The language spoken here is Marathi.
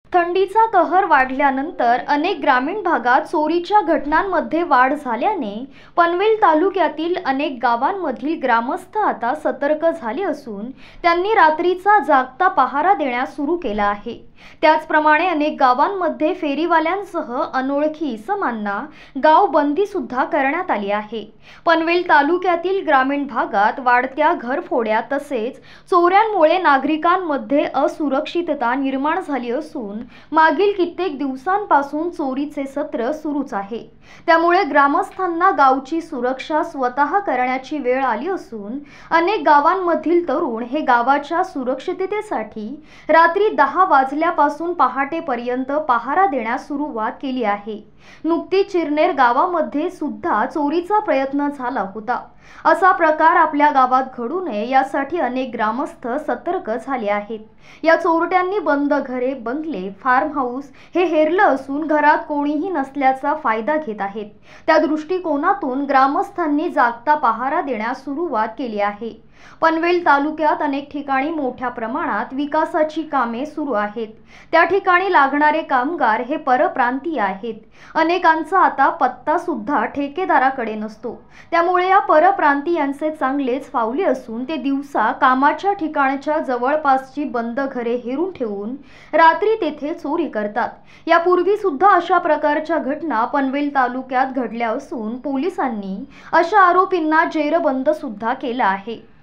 थंडीचा कहर वाढल्यानंतर अनेक ग्रामीण भागात चोरीच्या घटनांमध्ये वाढ झाल्याने पनवेल तालुक्यातील अनेक गावांमधील ग्रामस्थ आता सतर्क झाले असून त्यांनी रात्रीचा जागता पहारा देण्यास सुरू केला आहे। त्याचप्रमाणे अनेक गावांमध्ये फेरीवाल्यांसह अनोळखी इसमांना गाव बंदी सुद्धा करण्यात आली आहे। पनवेल तालुक्यातील ग्रामीण भागात वाढत्या घरफोड्या तसेच चोऱ्यांमुळे नागरिकांमध्ये असुरक्षितता निर्माण झाली असून मागील कित्येक दिवसांपासून चोरीचे सत्र सुरूच आहे। त्यामुळे ग्रामस्थांना गावची सुरक्षा स्वतः करण्याची वेळ आली असून अनेक गावांमधील तरुण हे गावाच्या सुरक्षिततेसाठी रात्री 10 वाजल्यापासून पहाटेपर्यंत पहारा देण्यास सुरुवात केली आहे। नुकतीच चिरनेर गावामध्ये सुद्धा चोरीचा प्रयत्न झाला होता। असा प्रकार आपल्या गावात घडू नये यासाठी अनेक ग्रामस्थ सतर्क झाले आहेत। या चोरट्यांनी बंद घरे, बंगले, फार्म हाऊस हे हेरलं असून घरात कोणीही नसल्याचा फायदा घेत आहेत। त्या दृष्टिकोनातून ग्रामस्थांनी जागता पहारा देण्यास सुरुवात केली आहे। पनवेल तालुक्यात अनेक ठिकाणी मोठ्या प्रमाणात विकासाची कामे सुरू आहेत। त्या ठिकाणी लागणारे कामगार हे परप्रांतीय आहेत। अनेकांचा आता पत्ता सुद्धा ठेकेदाराकडे नसतो। त्यामुळे या परप्रांतीयांचे चांगलेच फावले असून ते दिवसा कामाच्या ठिकाणच्या जवळपासची बंद घरे हेरून ठेवून रात्री तेथे चोरी करतात। यापूर्वी सुद्धा अशा प्रकारच्या घटना पनवेल तालुक्यात घडल्या असून पोलिसांनी अशा आरोपींना जेरबंद सुद्धा केला आहे।